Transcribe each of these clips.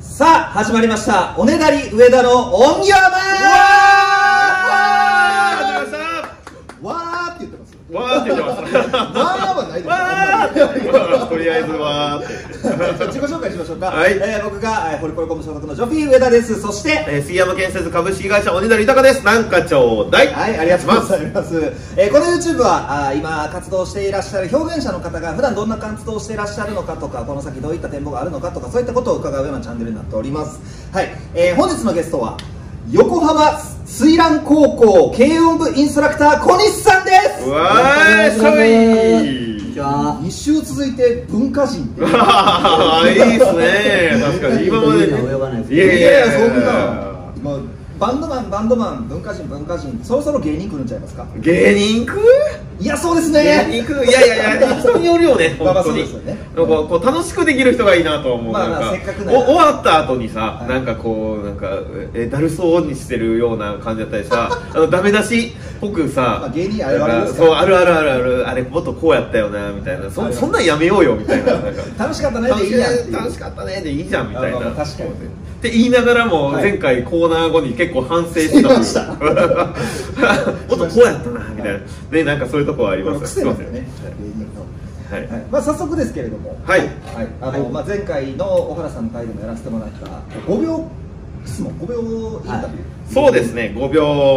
さあ始まりました、おねだり上田の音響版。わーって言ってます。 わーって言ってます。 わーはないです。 とりあえずわーって。 自己紹介しましょうか。 はい。 僕がホリコレコム所属のジョフィー上田です。そして杉山建設株式会社おねだり豊です。なんかちょうだい。 はい、ありがとうございます。この YouTube は今活動していらっしゃる表現者の方が普段どんな活動をしていらっしゃるのかとか、この先どういった展望があるのかとか、そういったことを伺うようなチャンネルになっております。はい。本日のゲストは横浜水蘭高校軽音部インストラクター小西さんです。 わーい、寒い。 2週続いて文化人っていいですね。確かに今までいやそんな今バンドマン文化人そろそろ芸人来るんちゃいますか。 芸人来る？ いやそうですね。 芸人来る。いや人によるよね。本当に。こう楽しくできる人がいいなと思う。 せっかく終わった後にさ、なんかこうだるそうにしてるような感じだったりさ、ダメ出しっぽくさ、 芸人あれはそうあるあれもっとこうやったよなみたいな、そんなんやめようよみたいな。 楽しかったねでいいやん。 楽しかったねでいいじゃんみたいな。 確かに。 って言いながらも前回コーナー後に結構反省してた。もっとこうやったなみたいな。でなんかそういうところはあります。 癖なんですよね。はい。まあ早速ですけれども、はい。前回の小原さんの回でもやらせてもらった5秒質問、5秒インタビュー。 そうですね。5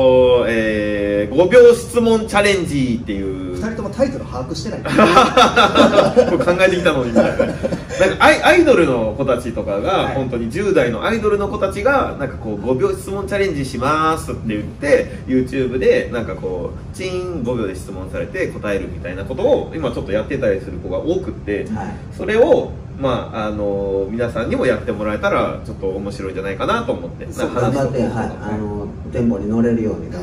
秒質問チャレンジっていう。 2人ともタイトル把握してない。 考えてきたのにみたいな。なんかアイドルの子たちとかが本当に10代のアイドルの子たちがなんかこう5秒質問チャレンジしますって言って YouTube でなんかこうチーン5秒で質問されて答えるみたいなことを今ちょっとやってたりする子が多くって、それを皆さんにもやってもらえたらちょっと面白いんじゃないかなと思って、 頑張ってテンポに乗れるように。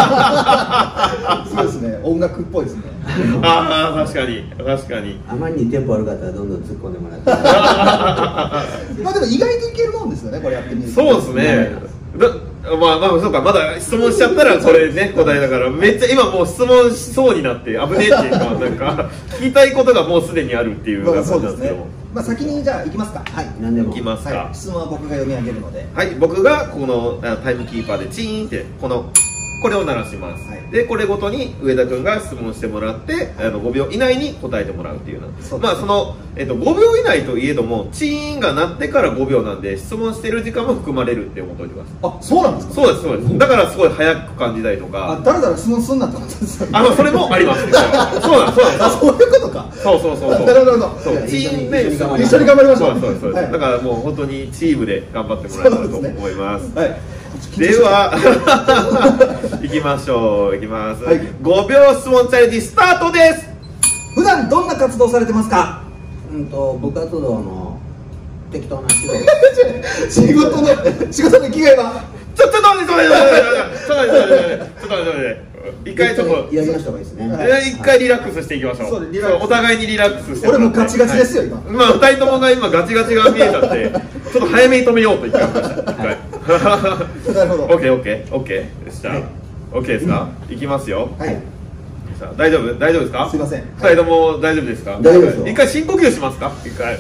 そうですね、音楽っぽいですね。 ああ確かに。 あまりにテンポ悪かったらどんどん突っ込んでもらって。 まあでも意外といけるもんですよね、これやってみると。 そうですね。そうか、まだ質問しちゃったらそれね答えだから、めっちゃ今もう質問しそうになって危ねえっていうか、なんか聞きたいことがもうすでにあるっていう感じなんですけども。 先にじゃあ行きますか。はい、 何でも行きますか。 質問は僕が読み上げるので、 はい、僕がこのタイムキーパーでチーンってこれを鳴らします。でこれごとに上田君が質問してもらって5秒以内に答えてもらうっていうの。5秒以内といえどもチーンが鳴ってから5秒なんで、質問してる時間も含まれるって思っておいてください。 あ、そうなんですか。 そうですだからすごい早く感じたりとか、 だらだら質問すんなってことですよね。 それもあります。そうなんそういうことか。 そうなるほど。 チームで一緒に頑張りましょう。 そうだからもう本当にチームで頑張ってもらえたらと思います。では行きましょう。いきます。5秒質問チャレンジスタートです。 普段どんな活動されてますか。 部活動の適当な仕事。 仕事の生きがいは。 ちょっと待って一回ちょっとやりました方がいいですね。 一回リラックスしていきましょう。お互いにリラックスして。 俺もガチガチですよ今。 2人ともが今ガチガチが見えちゃって、ちょっと早めに止めようと言ってました。 なるほど。 オッケー。じゃあオッケーですか。いきますよ。 はい。 大丈夫ですか。 すいません。 2人とも大丈夫ですか。 大丈夫ですよ。 一回深呼吸しますか。一回。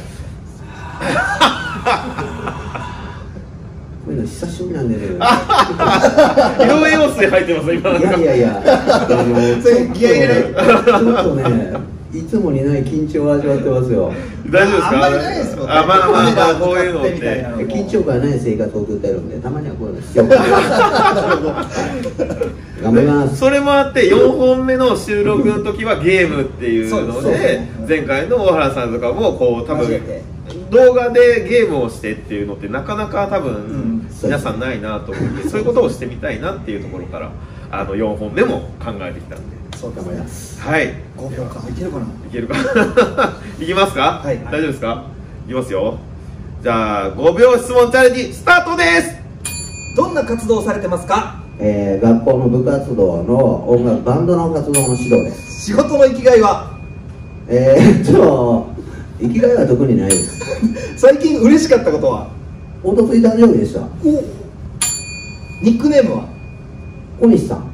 こういうの久しぶりなんでね。 井上陽水入ってます今。 いや気合い入れない。 ちょっとね、いつもにない緊張を味わってますよ。 大丈夫ですか。 あんまりないですもんね。 こういうのって緊張感ない生活を送ってるんで、たまにはこういうの必要。頑張ります。 それもあって4本目の収録の時はゲームっていうので、前回の大原さんとかもこう多分動画でゲームをしてっていうのってなかなか多分皆さんないなと思って、そういうことをしてみたいなっていうところから4本目も考えてきたんで。 そう頑張ります。 はい。 5秒か。いけるかな。 いけるか。いきますか。大丈夫ですか。いきますよ。じゃあ5秒質問チャレンジスタートです。 どんな活動をされてますか。 学校の部活動の音楽バンドの活動の指導です。 仕事の生きがいは。 生きがいは特にないです。 最近嬉しかったことは。 おとつい誕生日でした。 ニックネームは。 小西さん。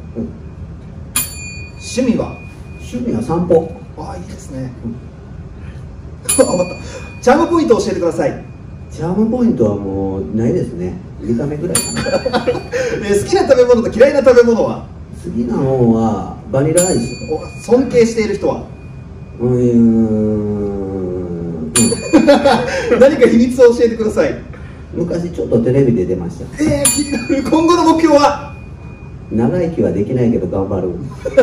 趣味は。 趣味は散歩。 ああ、いいですね。分かった。チャームポイントを教えてください。 チャームポイントはもうないですね。見た目ぐらいかな。 好きな食べ物と嫌いな食べ物は？ 好きなのはバニラアイス。 尊敬している人は？何か秘密を教えてください。 昔ちょっとテレビで出ました。 気になる。今後の目標は？ 長生きはできないけど頑張る。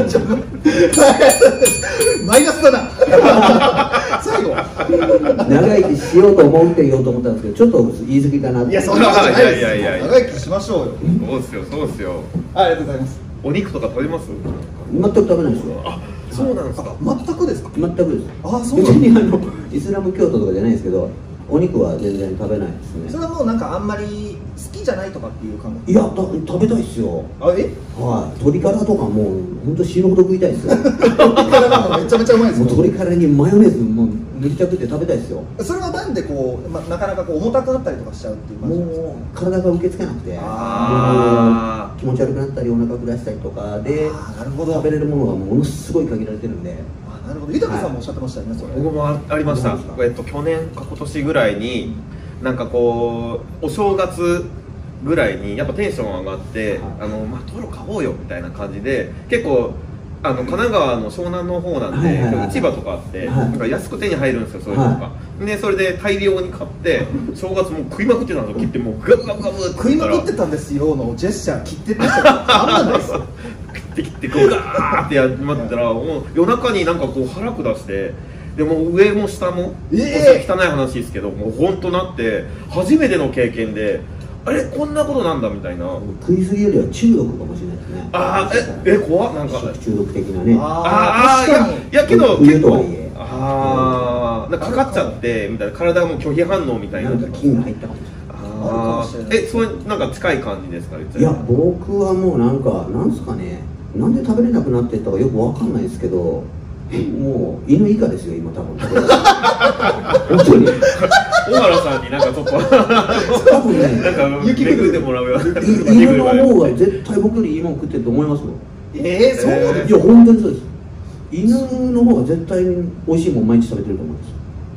マイナスだな。最後長生きしようと思うって言おうと思ったんですけど、ちょっと言い過ぎかなって。 いや、そんなことないです。 いや長生きしましょうよ。 そうですよ、そうですよ。 ありがとうございます。 お肉とか食べます？ 全く食べないですよ。 あ、そうなんですか。 全くですか？ 全くです。 そう別なんです。 にイスラム教徒とかじゃないですけど、お肉は全然食べないですね。 それはもうなんかあんまり好きじゃないとかっていう感覚？ いや、食べたいっすよ。 はい、 鶏ガラとかもう本当死ぬほど食いたいですよ。 鶏ガラなんかめちゃめちゃうまいですよ。 もう鶏ガラにマヨネーズもう塗りたくって食べたいですよ。 それはなんでこう、なかなかこう重たくなったりとかしちゃうっていう感じなんですか？ もう体が受け付けなくて、もう気持ち悪くなったりお腹下したりとかでなるほど。 食べれるものがものすごい限られてるんで。 なるほど。豊さんもおっしゃってましたよね、それ。 僕もありました。去年か今年ぐらいになんかこうお正月ぐらいにやっぱテンション上がってトロ買おうよみたいな感じで、結構神奈川の湘南の方なんで市場とかあってなんか安く手に入るんですよ、そういうのが。でそれで大量に買って正月もう食いまくってたんですよ。切ってもうガブガブガブ食いまくってたんですよのジェスチャー切ってましたからあんまないですよ。 切ってこうガーってやってったらもう夜中になんかこう腹下して。でも上も下も、汚い話ですけどもう本当なって初めての経験で、あれこんなことなんだみたいな。 食いすぎよりは中毒かもしれないですね。 怖っ。なんか食中毒的なね。 いやけど結構なんかかかっちゃってみたいな、体がもう拒否反応みたいな。 なんか菌が入ったかもしれない。 それなんか近い感じですか？ いや、僕はもうなんすかね、なんで食べれなくなってったかよくわかんないですけど、もう犬以下ですよ今多分。本当に。 小原さんになんかちょっと多分ね、 なんか雪めくってもらうよ。 犬の方が絶対僕よりいいもん食ってると思いますよ。 そうですか？ いや本当にそうです。犬の方が絶対に美味しいもん毎日食べてると思います。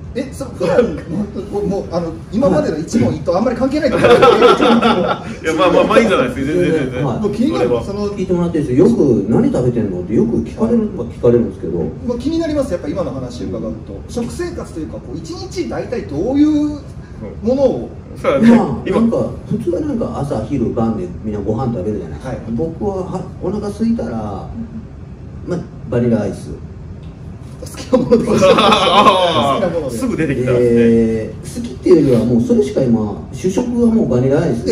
もう今までの一問一答あんまり関係ないと思う。いやまあいいじゃないですか。全然。 もう気になる聞いてもらってるんですよ。よく何食べてんのってよく聞かれるんですけど。 もう気になります。やっぱ今の話伺うと食生活というか一日大体どういうものを。 なんか普通はなんか朝昼晩でみんなご飯食べるじゃないですか。僕はお腹空いたらバニラアイス。 好きなもので。好きなもので。 すぐ出てきたんですね。好きっていうよりはもうそれしか今主食はもうバニラアイス。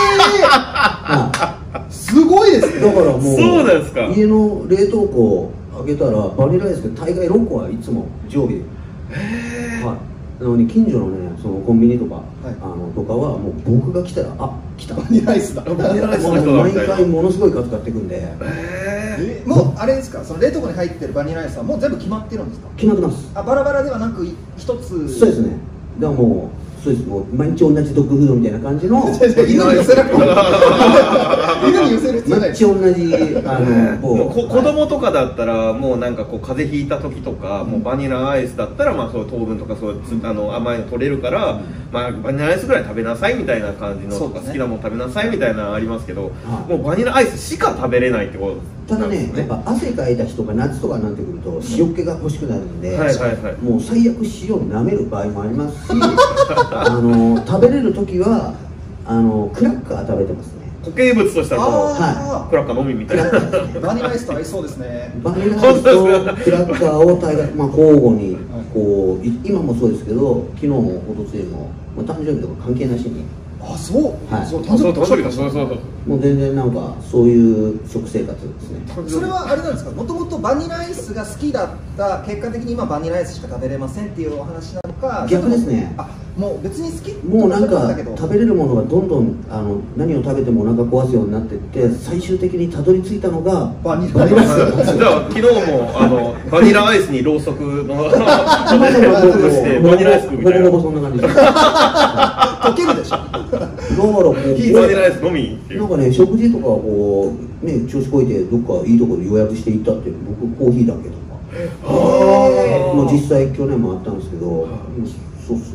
すごいですね。 だからもうそうなんですか。 家の冷凍庫開けたらバニラアイスで大概6個はいつも常備で。なのに近所のねそのコンビニとかとかはもう僕が来たら来たバニラアイスだ。 バニラアイスの人だ毎回ものすごい数買ってくんで。 もうあれですか、その冷凍庫に入ってるバニラアイスはもう全部決まってるんですか？ 決まってます。 バラバラではなく一つ。 そうですね。だからもうそうです。もう毎日同じドッグフードみたいな感じの。 犬に寄せなくても。犬に寄せる必要ない。 毎日同じ子供とかだったらもうなんかこう風邪ひいた時とかもうバニラアイスだったらそう糖分とかそう甘いの取れるからバニラアイスぐらい食べなさいみたいな感じのとか好きなもの食べなさいみたいなのありますけど、もうバニラアイスしか食べれないってことです。 ただね、やっぱ汗かいた人が夏とかになってくると塩気が欲しくなるんで、もう最悪塩を舐める場合もありますし、食べれる時はクラッカー食べてますね。 固形物としたらクラッカーのみみたいな。 バニラアイスと合いそうですね。 バニラアイスとクラッカーを交互にこう今もそうですけど、昨日もおとついも誕生日とか関係なしに。 そう。 誕生日だ。そう。 もう全然なんかそういう食生活ですね。 それはあれなんですか。もともとバニラアイスが好きだった結果的に今バニラアイスしか食べれませんっていうお話なのか。 逆ですね。 もう別に好き。 もうなんか食べれるものがどんどん何を食べてもお腹壊すようになっていって最終的にたどり着いたのがバニラアイス。 じゃあ昨日もバニラアイスにろうそくのしてバニラアイスみたいな。 ほぼそんな感じです。 溶けるでしょ。 バニラアイスのみっていう。 なんかね、食事とかこうね調子こいてどっかいいところで予約して行ったっていうの僕コーヒーだけとか。もう実際去年もあったんですけど、そうですね。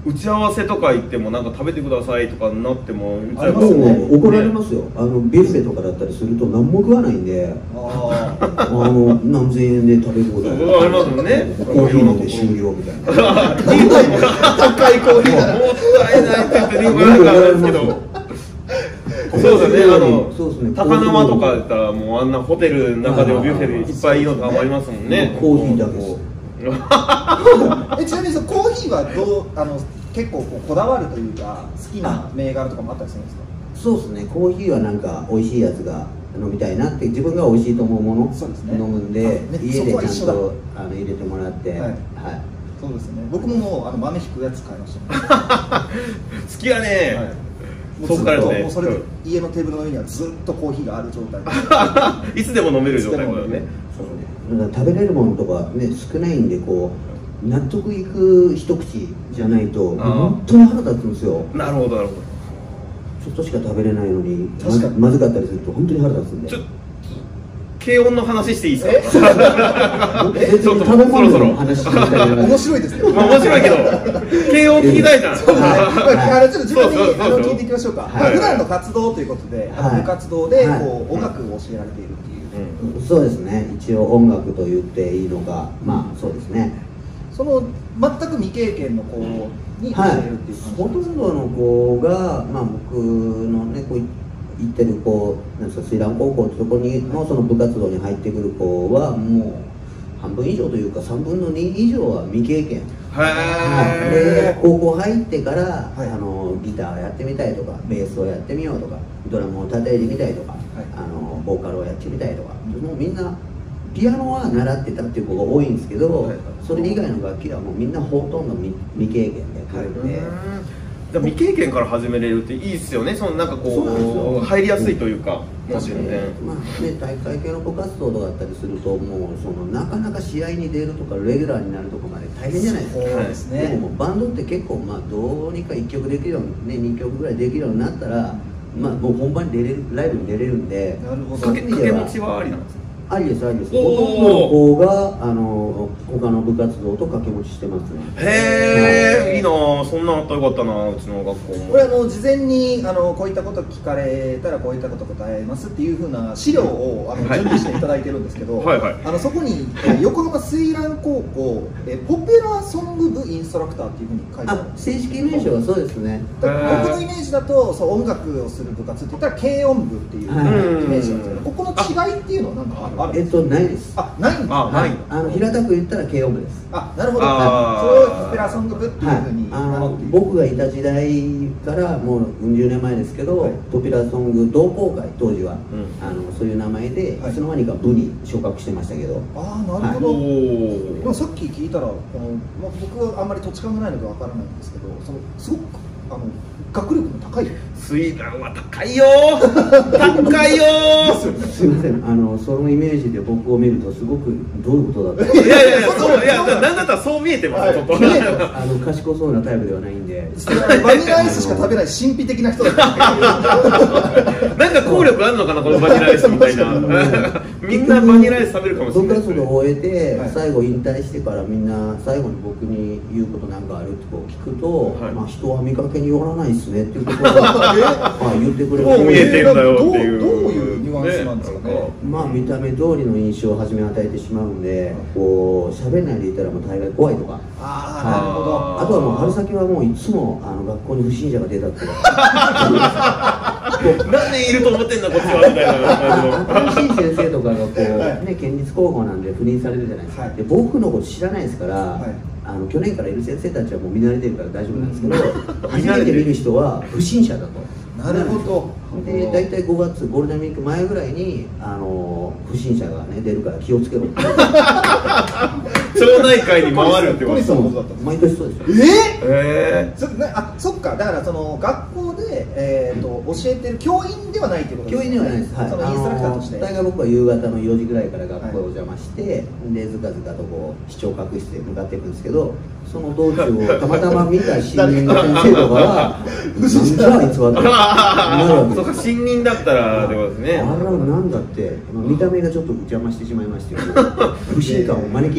打ち合わせとか行ってもなんか食べてくださいとかなっても言っちゃいますね。怒られますよ。ビュッフェとかだったりすると何も食わないんで、何千円で食べることがありますもんね。 コーヒー飲んで終了みたいな。 高いコーヒーもったいないって言って言わなかったんですけど。そうですね、高輪とかだったらもうあんなホテルの中でビュッフェでいっぱいいいのとかもありますもんね。 コーヒーだけです。 ちなみにそのコーヒーは結構こだわるというか好きな銘柄とかもあったりするんですか？ そうですね、コーヒーはなんか美味しいやつが飲みたいなって自分が美味しいと思うもの飲むんで、家でちゃんと入れてもらって、はい、 そうですね。僕ももう豆引くやつ買いました。 好きやね。 そうからね。もうそれで家のテーブルの上にはずっとコーヒーがある状態。 いつでも飲める状態だね。 食べれるものとかね少ないんでこう納得いく一口じゃないと本当に腹立つんですよ。 なるほどなるほど。 ちょっとしか食べれないのにまずかったりすると本当に腹立つんで。 低温の話していいですか？ ちょっと食べ物の話してみたいな。 面白いですね。 面白いけど低温聞きたいじゃん。 ちょっと自分に聞いていきましょうか。普段の活動ということで、部活動で音楽を教えられているっていう。 そうですね。一応音楽と言っていいのか、まあそうですね。 その全く未経験の子に教えるっていう感じ。 ほとんどの子がまあ僕のねこう行ってる子なんですか、水蘭高校ってとこにのその部活動に入ってくる子はもう半分以上というか3分の2以上は未経験。で高校入ってから、ギターやってみたいとかベースをやってみようとかドラムを叩いてみたいとか、ボーカルをやってみたいとか、もうみんなピアノは習ってたっていう子が多いんですけど、それ以外の楽器はもうみんなほとんど未経験で来るんで。 未経験から始めれるっていいですよね。そのなんかこう入りやすいというか、もしね。 まあね、大会系の部活動とかだったりするともうそのなかなか試合に出るとかレギュラーになるとこまで大変じゃないですか。そうですね。でもバンドって結構まあどうにか1曲できるようにね2曲ぐらいできるようになったら、まあもう本番に出れるライブに出れるんで。なるほど。掛け道はありなんですか？ ありですありです。ほとんどの子が他の部活動と掛け持ちしてますね。 へえ、いいな。そんなあったらよかったな、うちの学校も。 これ事前にこういったこと聞かれたらこういったこと答えますっていう風な資料を準備していただいてるんですけど、そこに横浜水蘭高校ポピュラーソング部インストラクターっていう風に書いてある。 正式名称はそうですね。 僕のイメージだと音楽をする部活って言ったら軽音部っていうイメージなんですけど、ここの違いっていうのは何かある？ ないです。 ないんだ。平たく言ったら軽音部です。 なるほど。それをポピュラーソング部っていうふうに名乗っている。 僕がいた時代からもう40年前ですけど、ポピュラーソング同好会当時はそういう名前でいつの間にか部に昇格してましたけど。 なるほど。でもさっき聞いたら僕はあんまり土地勘がないのでわからないんですけど、すごく学力も高い。 水蘭は高いよ高いよすみません、そのイメージで僕を見るとすごくどういうことだったいやなんだったらそう見えてますよ。 賢そうなタイプではないんで、 バニラアイスしか食べない神秘的な人だったなんか効力あるのかなこのバニラアイスみたいなみんなバニラアイス食べるかもしれない。 部活動を終えて最後引退してからみんな最後に僕に言うことなんかあるって聞くと、人は見かけによらないですねっていうことを言ってくれる。 どう見えてんだよっていう。 どういうニュアンスなんですかね。 見た目通りの印象を初め与えてしまうんで、こう喋んないでいたらもう大概怖いとか。 なるほど。 あとはもう春先はもういつも学校に不審者が出たって。 何年いると思ってんだこっちはみたいな。 新しい先生とかがこうね県立高校なんで赴任されるじゃないですか。で僕のこと知らないですから。去年からいる先生たちはもう見慣れてるから大丈夫なんですけど、初めて見る人は不審者だと。 なるほど。 で大体5月ゴールデンウィーク前ぐらいに不審者がね出るから気をつけろって町内会に回るってことですか？ 毎年そうですよ。 そっか。だからその学校で教えてる教員ではないっていうことですね。 教員ではないです。 そのインストラクターとして。 大概僕は夕方の4時ぐらいから学校にお邪魔して、でずかずかとこう視聴覚室へ向かっていくんですけど、その道中をたまたま見た新任の先生とかはなんじゃあいつはそうか、新任だったらってことですね。 なんだって見た目がちょっと邪魔してしまいましたよ。不信感を招きやすい。 けど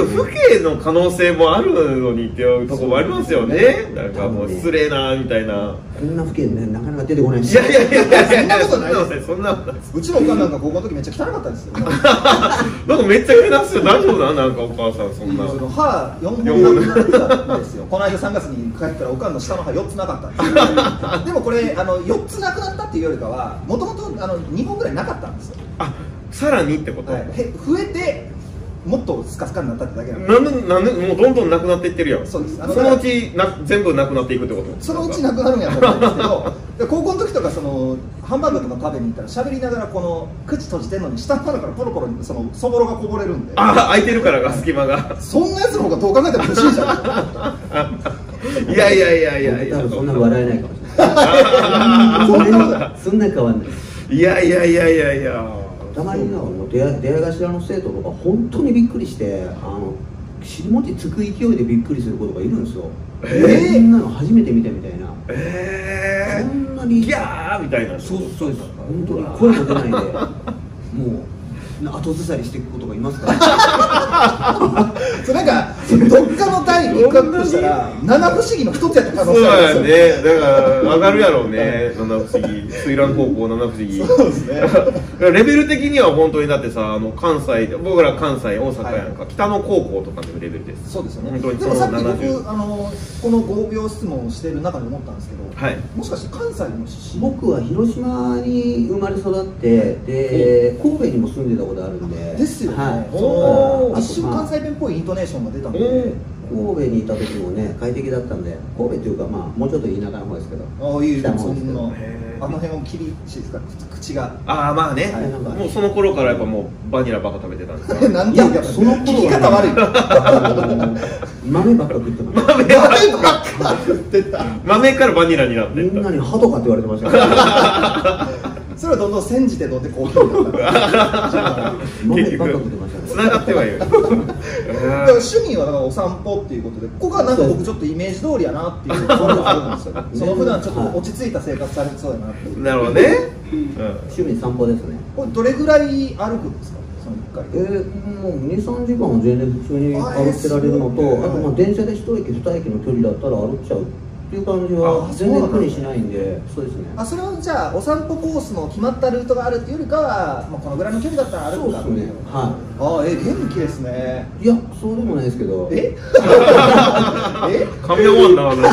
不敬の可能性もあるのにっていうところもありますよね。なんかもう失礼なみたいな。 こんな不敬ね、なかなか出てこないし。 いやいやいやいやいや、 そんなことないです。 そんなことない。 うちのおかんなんか高校の時めっちゃ汚かったんですよ。 なんかめっちゃ気出すよ。大丈夫な、なんかお母さんそんな。 歯4本なくなったんですよ。この間3月に帰ったらおかんの下の歯4つなかったんですよ。でもこれ4つなくなったっていうよりかは、もともと2本ぐらいなかったんですよ。 あ、さらにってこと？ 増えてもっとスカスカになったってだけなんで。なんでもうどんどんなくなっていってるやん。 そうです。 そのうち全部なくなっていくってこと？ そのうちなくなるんやと思うんですけど、高校の時とかハンバーグとか食べに行ったら喋りながらこの口閉じてるのに下の方からポロポロそぼろがこぼれるんで。 あ、空いてるからが隙間が。 そんなやつの方がどう考えても欲しいじゃん。 いやいやいやいやいや。 多分そんな笑えないかもしれない。そんな変わんない。 いやいやいやいやいや。 たまに出会い頭の生徒とか本当にびっくりして尻餅つく勢いでびっくりする子とかいるんですよ。みんなの初めて見たみたいな。そんなにギャーみたいな。 そうです本当に声も出ないでもう後ずさりしていく子とかいますからそうなんかどっかの代に行くとしたら七不思議の一つやった可能性あるんですよ。そうやね。だから上がるやろうね。七不思議、水蘭高校七不思議。 そうですね。 レベル的には本当にだってさ、関西、僕ら関西大阪やんか、北野高校とかのレベルです。 そうですよね。 本当にでもさっき僕この5秒質問をしている中で思ったんですけど、もしかして関西の出身？ 僕は広島に生まれ育ってで神戸にも住んでたことあるんで。 ですよね。一瞬関西弁っぽいイントネーションが出たんで。 神戸にいた時もね快適だったんで、神戸っていうかもうちょっと田舎の方ですけど。 北の方ですけど。あの辺も厳しいですか、口が。 ああまあね。もうその頃からやっぱもうバニラばっか食べてたんですか。 なんでその頃聞き方悪い。 豆ばっか食ってました。 豆ばっか食ってた。 豆からバニラになってみんなにハトかって言われてましたから。 それはどんどん煎じてどんでコーヒーになった結局つながってはいる。 趣味はだからお散歩っていうことで、ここはなんか僕ちょっとイメージ通りやなっていう感じがあるんですよ。その普段ちょっと落ち着いた生活されてそうやなっていう。 なるほどね。 趣味散歩ですね。 これどれぐらい歩くんですか？その1回。 もう2、3時間は全然普通に歩ってられるのと、あと電車で1駅2駅の距離だったら歩っちゃうっていう感じは全然苦にしないんで、そうですね。 それはじゃあお散歩コースの決まったルートがあるっていうよりかは、このぐらいの距離だったら歩くかっていう。はい。元気ですね。 いや、そうでもないですけど。 噛み終わんな。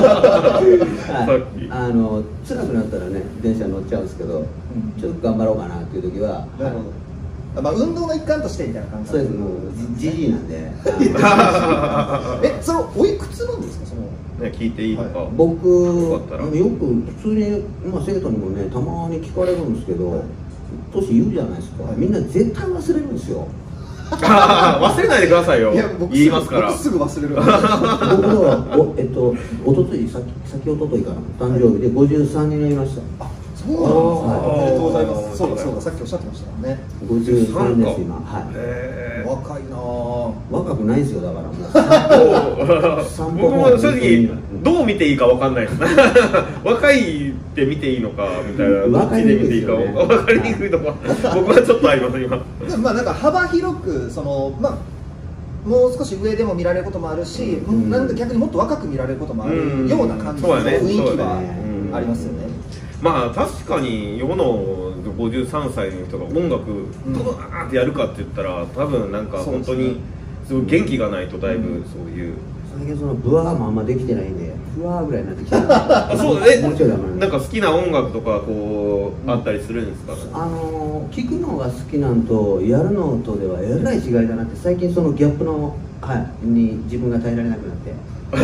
辛くなったらね電車乗っちゃうんですけど、ちょっと頑張ろうかなっていう時は。 なるほど。運動の一環としてみたいな感じ。 そうです。もうじじいなんで。 それおいくつなんですか？ 聞いていいのか。 僕よく普通に生徒にもねたまに聞かれるんですけど、年言うじゃないですか。みんな絶対忘れるんですよ。 忘れないでくださいよ。言いますから。 僕すぐ忘れる。 僕はおとつい先おとといかな誕生日で53になりました。 そうなんです。おめでとうございます。そうださっきおっしゃってましたもんね。 53です今。 若いな。 若くないですよだからもう。 僕も正直どう見ていいかわかんないです。若いって見ていいのかみたいな。どっちで見ていいか分かりにくいとか僕はちょっとあります今。 でもなんか幅広くもう少し上でも見られることもあるし、なんか逆にもっと若く見られることもあるような感じの雰囲気はありますよね。 確かに世の53歳の人が音楽ドーンってやるかって言ったら多分なんか本当にすごい元気がないとだいぶそういう。 最近ブワーもあんまできてないんでふわーぐらいになってきた。 そうね。なんか好きな音楽とかあったりするんですか？ 聞くのが好きなんとやるのとではえらい違いだなって最近そのギャップに自分が耐えられなくなって。 大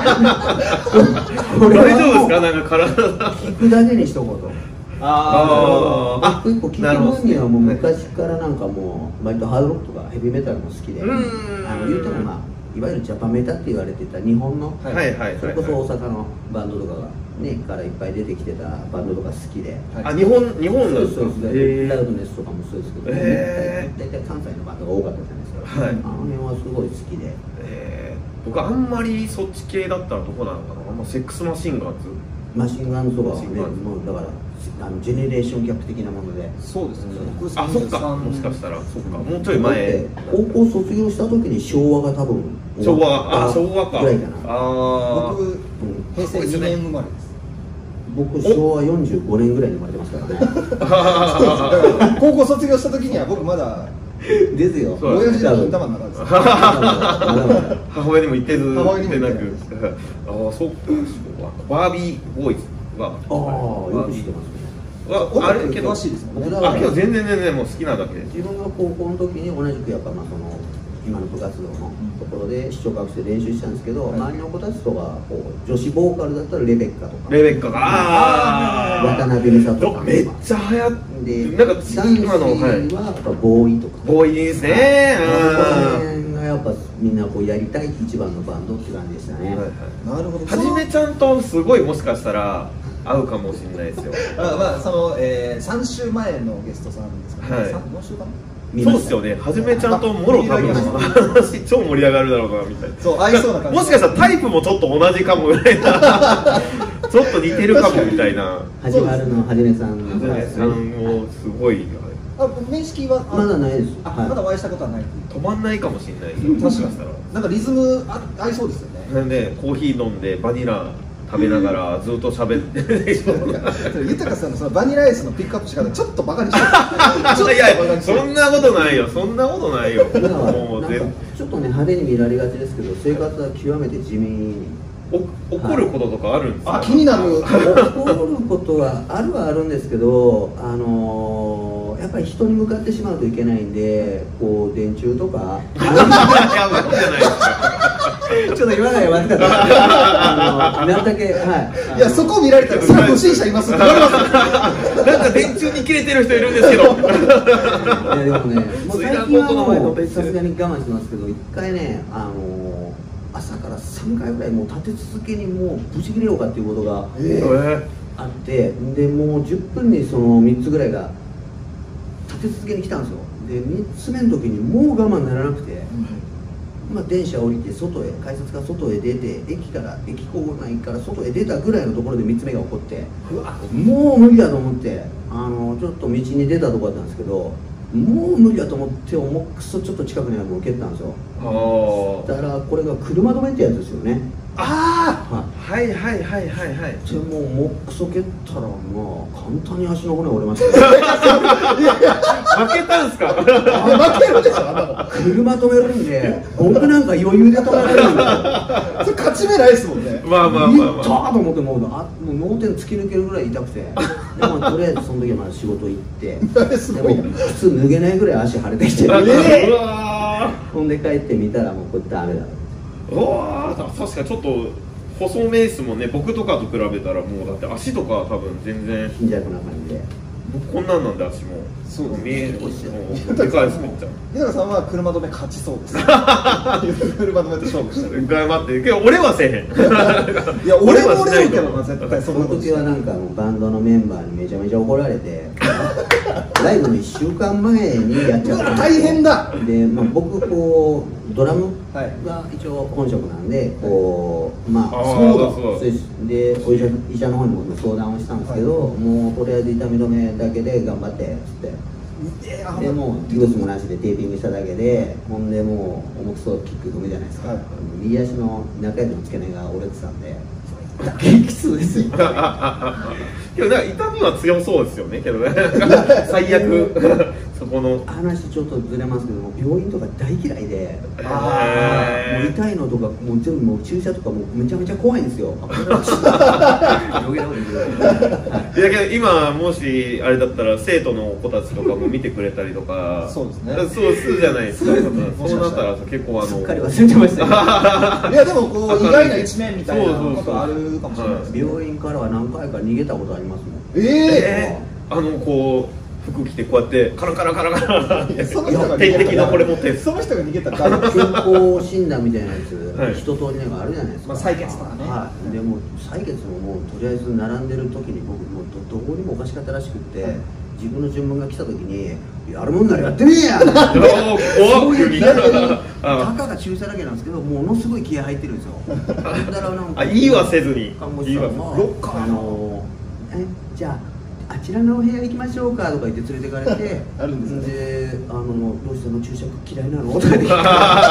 丈夫ですか？なんか体聞くだけにしとこうと。結構聞く分にはもう昔からなんかもう割とハードロックとかヘビーメタルも好きで、言うてもいわゆるジャパメタって言われてた日本のそれこそ大阪のバンドとかがねからいっぱい出てきてたバンドとか好きで。 日本なんですか？ ラウドネスとかもそうですけど、大体関西のバンドが多かったじゃないですか。あの辺はすごい好きで。 僕あんまりそっち系だったらどこなのかな。セックスマシンガーズ。 マシンガンズとかはね、もうだからジェネレーションギャップ的なもので。 そうですね。 あ、そっか、もしかしたらそっか、もうちょい前。 高校卒業した時に昭和が多分昭和かぐらいかな。 僕平成2年生まれです。 僕昭和45年ぐらいに生まれてますからね。 高校卒業した時には僕まだですよ。 親父の金玉の中です。 母親にも言ってず母親にもってな言ってく。ああ、そうか。バービーボーイズは。 ああ、よく知ってますね。 あれけど、 詳しいですもんね。 あ、けど全然もう好きなだけで。 自分が高校の時に同じくやっぱその今の部活動のところで視聴覚して練習したんですけど、周りの子たちとかこう女子ボーカルだったらレベッカとか。 レベッカが渡辺美里さん。 めっちゃ流行ってで、 なんか男子はやっぱボーイとか。 ボーイですね。 この辺がやっぱみんなこうやりたい一番のバンドって感じでしたね。 なるほど。 はじめちゃんとすごいもしかしたら合うかもしれないですよ。 まあその3週前のゲストさんですかね。4週かな。 そうですよね。はじめちゃんともろ多分話超盛り上がるだろうなみたいな。 そう、合いそうな感じ。 もしかしたらタイプもちょっと同じかもぐらいな。ちょっと似てるかもみたいな。 始まるのはじめさん。 はじめさんもすごい。 面識はまだないです。 まだお会いしたことはない。 止まんないかもしれない。もしかしたら。 なんかリズム合いそうですよね。 なんでコーヒー飲んでバニラ食べながらずっと喋ってるでしょ。 豊さんのそのバニラアイスのピックアップし方ちょっとバカにしてる。 いやそんなことないよ。そんなことないよ。もうちょっとね派手に見られがちですけど生活は極めて地味に。 怒ることとかあるんですか。 気になる。 怒ることはあるんですけど、やっぱり人に向かってしまうといけないんで、こう電柱とか。ちょっと今がやばかった。なるだけ、はい。 いや、そこを見られたら、さあ、不審者いますって言われます。 なんか電柱に切れてる人いるんですけど。 いや、でもね、もう最近はもうさすがに我慢してますけど、一回ね、朝から3回ぐらいもう立て続けにもうブチ切れようかっていうことがあって、でもう10分にその3つぐらいが立て続けに来たんですよ。で3つ目の時にもう我慢ならなくて。まあ、電車降りて外へ改札から外へ出て駅構内から外へ出たぐらいのところで3つ目が起こってもう無理だと思ってちょっと道に出たところだったんですけどもう無理だと思って重くそちょっと近くにあるのを蹴ったんですよ。そしたらこれが車止めってやつですよね。 はいでもうもっくそ蹴ったらまあ簡単に足の骨折れましたね。 負けたんすか。 負けるでしょ。 車止めるんで僕なんか余裕で止められるんでそれ勝ち目ないですもんね。 まあいったと思ってもう脳天突き抜けるぐらい痛くてでもとりあえずその時はまだ仕事行ってでも靴脱げないぐらい足腫れてきてほんで帰ってみたらもうこれダメだ。 確かにちょっと細めですもんね。僕とかと比べたらもうだって足とか多分全然貧弱な感じで僕こんなんなんで足もそう見える。でかいですめっちゃ。 豊さんは車止め勝ちそうです。車止めと勝負してる。 頑張ってけど俺はせえへん。 いや俺も俺るけどな絶対。 その時はなんかバンドのメンバーにめちゃめちゃ怒られてライブの1週間前にやっちゃった。 大変だ。 で、まあ、僕こうドラムが一応本職なんでこうまあそうで医者の方にも相談をしたんですけど、もうとりあえず痛み止めだけで頑張ってっつってでもうギブスもなしでテーピングしただけでほんでもう重くそキック踏むじゃないですか。右足の中指の付け根が折れてたんで激痛ですよ。 けど痛みは強そうですよね。けどね最悪そこの話ちょっとずれますけども病院とか大嫌いでもう痛いのとかもう全部もう注射とかもめちゃめちゃ怖いんですよ。 いやけど今もしあれだったら生徒の子たちとかも見てくれたりとかそうですね。 そうするじゃないですか。そうなったら結構すっかり忘れてましたよ。いやでもこう意外な一面みたいなことあるかもしれないです。 病院からは何回か逃げたことありますもん。 こう服着てこうやってカラカラカラカラその人が点滴のこれ持ってその人が逃げたら健康診断みたいなやつ、一通りなんかあるじゃないですか。 採血とかね。 でも採血ももうとりあえず並んでる時に僕もうどうにもおかしかったらしくって、 自分の順番が来た時にやるもんならやってねえやそういう気がたかが注射だけなんですけど、ものすごい気合入ってるんですよ。だからなんか言いはせずに看護師さんがじゃああちらのお部屋行きましょうかとか言って連れてかれてあるんですね。 でどうしての注射嫌いなのとか言って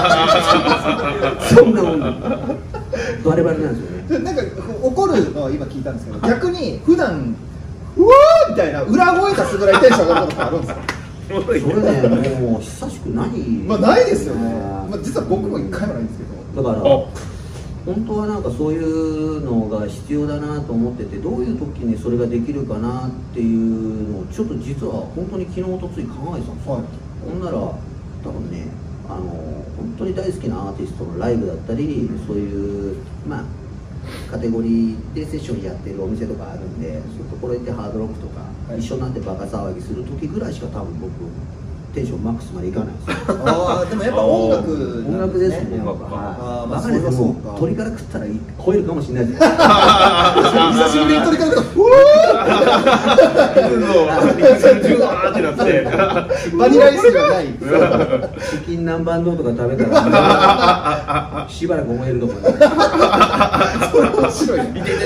そんなもんバレバレなんですよね。 なんか怒るのは今聞いたんですけど、逆に普段うわーみたいな裏声出すぐらいテンション上がることってあるんですか？ それね、もう久しくない。 まあないですよね。まあ実は僕も一回もないんですけど。 だから本当はなんかそういうのが必要だなと思ってて、どういう時にそれができるかなっていうのをちょっと実は本当に昨日おとつい考えてたんですよ。ほんなら多分ね、本当に大好きなアーティストのライブだったり、そういうまあカテゴリーでセッションやってるお店とかあるんで、そういうところ行ってハードロックとか、一緒になってバカ騒ぎする時ぐらいしか多分僕テンションマックスまでいかないですよ。 ああ、でもやっぱ音楽ですね。バカです。もう鳥から食ったら超えるかもしれないです。 久しぶりに鳥から食ったらバニラアイスじゃない。 チキン南蛮丼とか食べたらしばらく思えると思います。 それ面白い。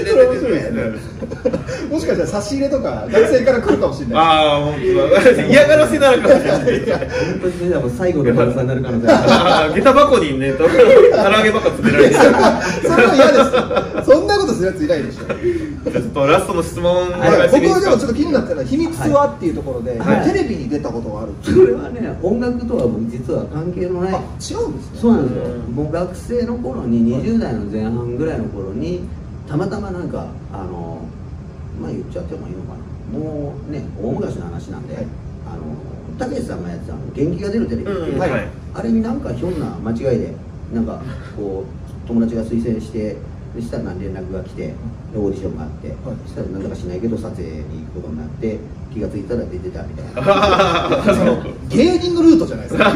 もしかしたら差し入れとか学生から来るかもしれない。 ああ、本当だ。嫌がらせなるかもしれない。 本当にね、最後のバラさになる可能性ある。下駄箱にね、唐揚げばっか詰められてる。 それは嫌です。そんなことするやついないでしょ。 ちょっとラストの質問。 僕はでもちょっと気になったのは秘密はっていうところで、テレビに出たことがある。 それはね、音楽とは実は関係のない。 違うんですね。 そうなんですよ。もう学生の頃に20代の前半ぐらいの頃にたまたまなんかまあ言っちゃってもいいのかな。もうね、大昔の話なんで。たけしさんがやってた元気が出るテレビって、あれになんかひょんな間違いでなんかこう友達が推薦してでしたら何連絡が来てオーディションがあって、そしたらなんだかしないけど撮影に行くことになって気がついたら出てたみたいなその芸人のルートじゃないですか。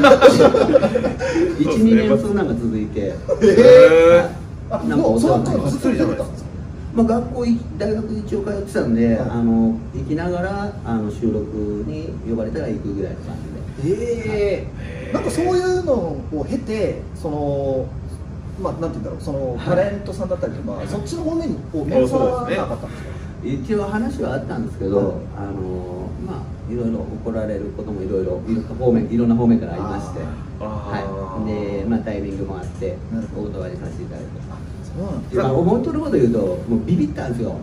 12年そんなんが続いてなんかその頃ずっと出てたんですか？ まあ大学一応通ってたんで、行きながら収録に呼ばれたら行くぐらいの感じで。 なんかそういうのを経て、まあなんて言うんだろう、そのタレントさんだったりとか、そっちの方面に目指さなかったんですか？ 一応話はあったんですけど、まあいろいろ怒られることもいろんな方面からありまして、でまあタイミングもあってお断りさせていただいて。本当のこと言うともうビビったんですよ。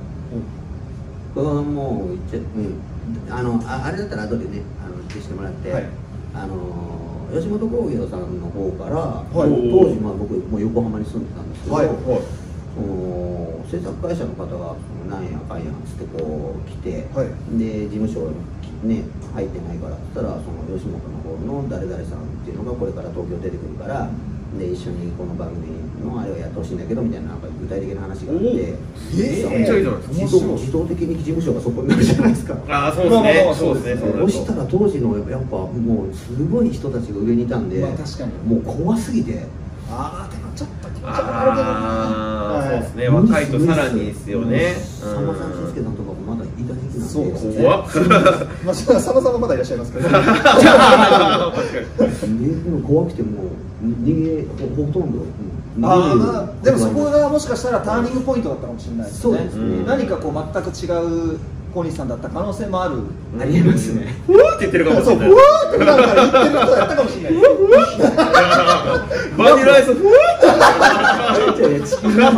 もうあれだったら後でね消してもらって、吉本興業さんの方から当時まあ僕もう横浜に住んでたんですけど、制作会社の方がなんやかんやつってこう来て、で事務所ね入ってないからそしたらその吉本の方の誰々さんっていうのがこれから東京出てくるから。で一緒にこの番組のあれをやってほしいんだけどみたいな具体的な話があって、自動的に事務所がそこになるじゃないですか。 ああ、そうですね。そうですね。 そしたら当時のやっぱもうすごい人たちが上にいたんで、もう怖すぎて。 でもちょっと気持ち悪くなるけどな。 そうですね。若いとさらにですよね。 さんまさん、しんすけさんとかもまだいた時期なんで。 そう怖っ。 まあさんまさんもまだいらっしゃいますけど。でも怖くても逃げほとんど。 でもそこがもしかしたらターニングポイントだったかもしれないですね。 そうですね。 何かこう全く違う小西さんだった可能性もある。 ありえますね。 うわーって言ってるかもしれない。 うわーってなんか言ってることやったかもしれない。 バニラアイス。 チキンラー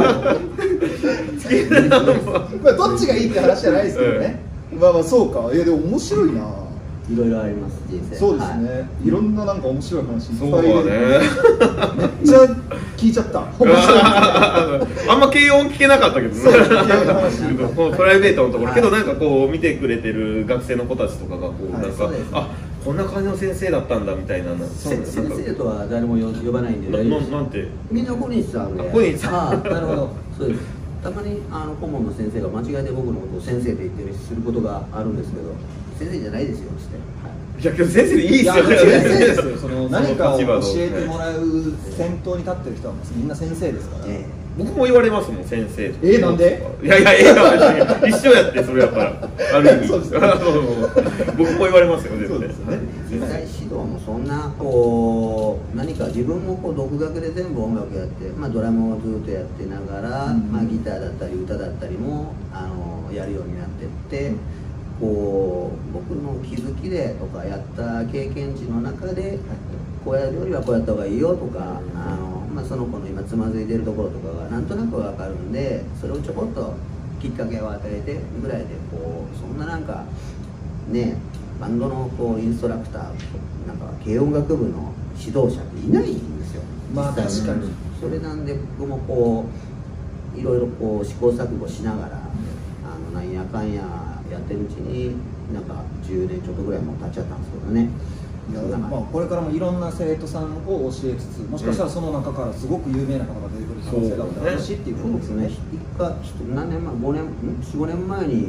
メン。 どっちがいいって話じゃないですけどね。まあそうか。でも面白いな。 いろいろあります人生。 そうですね。いろんななんか面白い話いっぱい。 そうだね。 めっちゃ聞いちゃった。 あんま軽音聞けなかったけどね。プライベートのところけどなんかこう見てくれてる学生の子たちとかがこうなんかこんな感じの先生だったんだみたいな。 先生とは誰も呼ばないんで大丈夫です。 なんて。 みんな小西さんで。 小西さん。 なるほど。そうです。たまに顧問の先生が間違いで僕のことを先生って言ってるすることがあるんですけど。先生じゃないですよって。 いや今日先生でいいですよね。 先生ですよ。何かを教えてもらう先頭に立ってる人はみんな先生ですから。 僕も言われますもん、先生。 なんで？ いやいや、一緒やって、それやったら、ある意味。そうですね。僕も言われますよ、絶対。 実際指導もそんなこう何か自分もこう独学で全部音楽やって、ドラムをずっとやってながら、ギターだったり歌だったりもやるようになってって、こう僕の気づきでとかやった経験値の中で、こうやるよりはこうやった方がいいよとか、その子の今つまずいてるところとかがなんとなく分かるんで、それをちょこっときっかけを与えてぐらいで、こうそんななんかね、バンドのこうインストラクター、なんか軽音楽部の指導者っていないんですよ。 確かに。 それなんで僕もこういろいろこう試行錯誤しながら、なんやかんややってるうちになんか10年ちょっとぐらいもう経っちゃったんですけどね。 これからもいろんな生徒さんを教えつつ、もしかしたらその中からすごく有名な方が出てくる可能性があるしっていうことですね。 何年前、4、5年前に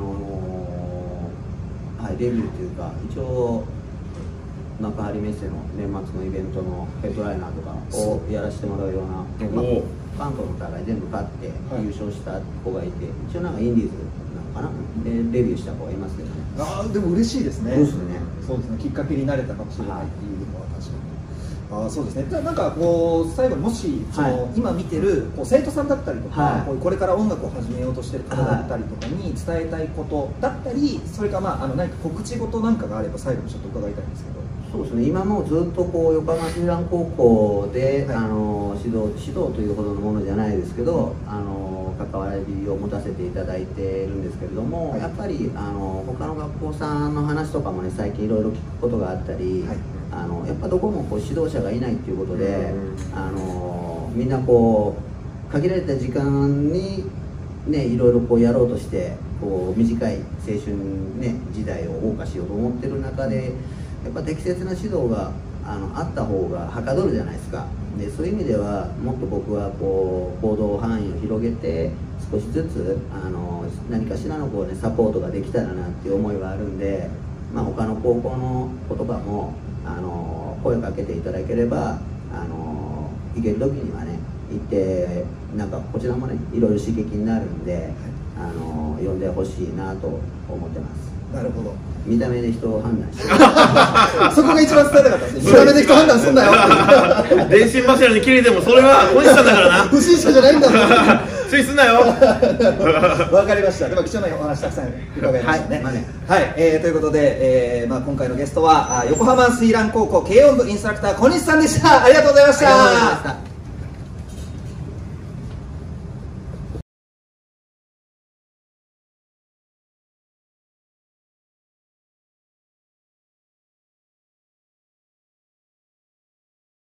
デビューというか、一応幕張メッセの年末のイベントのヘッドライナーとかをやらせてもらうような、関東の大会全部勝って優勝した子がいて、一応なんかインディーズなのかなでデビューした子がいますけどね。 でも嬉しいですね。 そうですね。 きっかけになれたかもしれないっていうのは確かに。そうですね。なんかこう最後にもし今見てる生徒さんだったりとか、これから音楽を始めようとしてる方だったりとかに伝えたいことだったり、それか何か告知事なんかがあれば最後にちょっと伺いたいんですけど。 そうですね。今もずっとこう横浜水蘭高校で、指導というほどのものじゃないですけど、関わりを持たせていただいてるんですけれども、やっぱり他の学校さんの話とかもね、最近いろいろ聞くことがあったり、やっぱどこもこう指導者がいないっていうことで、みんなこう限られた時間にね、いろいろこうやろうとしてこう短い青春ね時代を謳歌しようと思ってる中で、やっぱ適切な指導があった方がはかどるじゃないですか。でそういう意味ではもっと僕はこう行動範囲を広げて少しずつ何かしらのこう、ね、サポートができたらなっていう思いはあるんで、他の高校の子とかも声かけていただければ行ける時にはね行って、なんかこちらもねいろいろ刺激になるんで、呼んでほしいなと思ってます。 なるほど。 見た目で人を判断してそこが一番伝えたかったですね。見た目で人判断すんなよ電信柱に切れてもそれは小西さんだからな。 不審者じゃないんだぞ注意すんなよわかりました。でも貴重なお話たくさん伺いましたね。ということで、今回のゲストは横浜水蘭高校軽音部インストラクター小西さんでした。ありがとうございました。